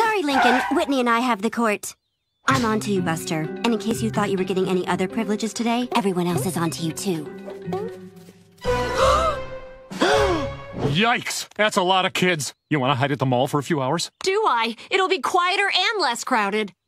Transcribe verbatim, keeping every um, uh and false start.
Sorry, Lincoln. Whitney and I have the court. I'm on to you, Buster. And in case you thought you were getting any other privileges today, everyone else is on to you, too. Yikes! That's a lot of kids. You want to hide at the mall for a few hours? Do I? It'll be quieter and less crowded.